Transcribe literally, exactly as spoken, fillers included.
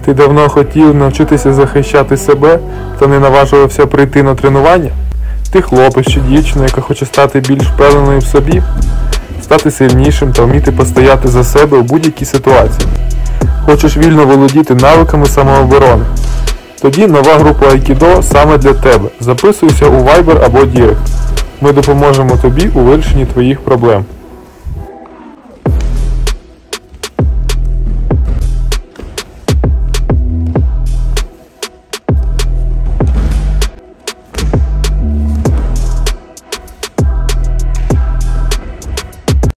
Ти давно хотів навчитися захищати себе та не наважувався прийти на тренування? Ти хлопець чи дівчина, яка хоче стати більш впевненою в собі, стати сильнішим та вміти постояти за себе у будь-якій ситуації. Хочеш вільно володіти навиками самооборони? Тоді нова група Айкідо саме для тебе. Записуйся у Viber або Direct. Ми допоможемо тобі у вирішенні твоїх проблем.